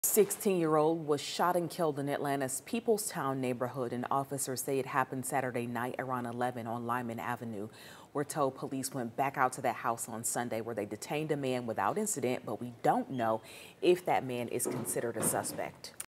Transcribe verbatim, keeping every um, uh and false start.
sixteen-year-old was shot and killed in Atlanta's Peoplestown neighborhood, and officers say it happened Saturday night around eleven on Liman Avenue. We're told police went back out to that house on Sunday where they detained a man without incident, but we don't know if that man is considered a suspect.